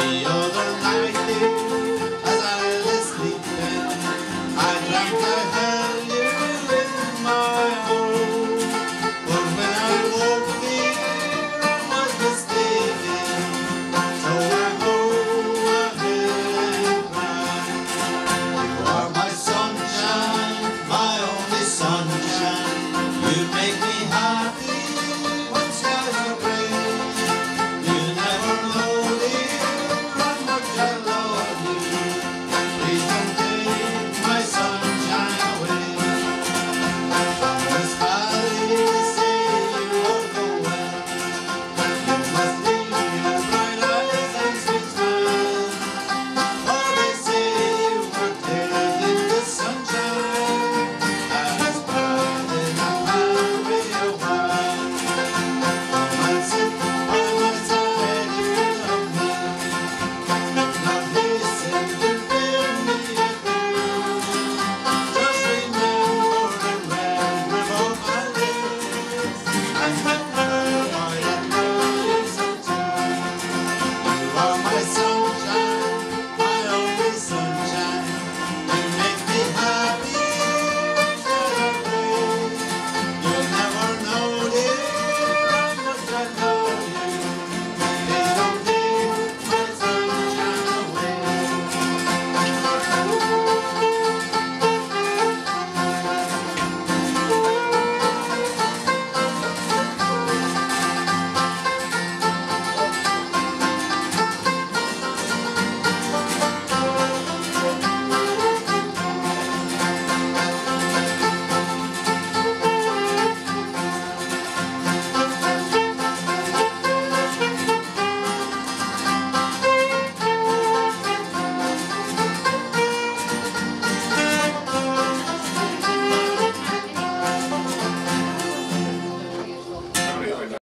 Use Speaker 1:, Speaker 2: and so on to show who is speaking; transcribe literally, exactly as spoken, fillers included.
Speaker 1: The other night, dear, as I lay sleeping, I dreamt I held you in my arms. But when I woke, dear, I was mistaken. So I hold my head and cry. You are my sunshine, my only sunshine. You make me happy when skies are gray. You never know, dear, how much I love you. Please don't take my sunshine away. Miss Valley, say you won't go well. You must leave your bright eyes and sweet smile. For they say you were dead in the sunshine, and it's bright enough away a while. Come and sit by my side if you love me. Now listen to bid me adieu. Just remember the red river of my lips, and the pearl white and blue lips of two. You are my sunshine.